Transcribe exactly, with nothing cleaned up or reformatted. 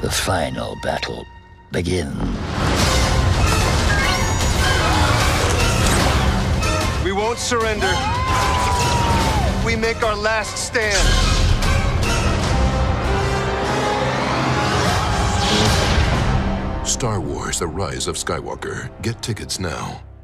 The final battle begins. We won't surrender. We make our last stand. Star Wars: The Rise of Skywalker. Get tickets now.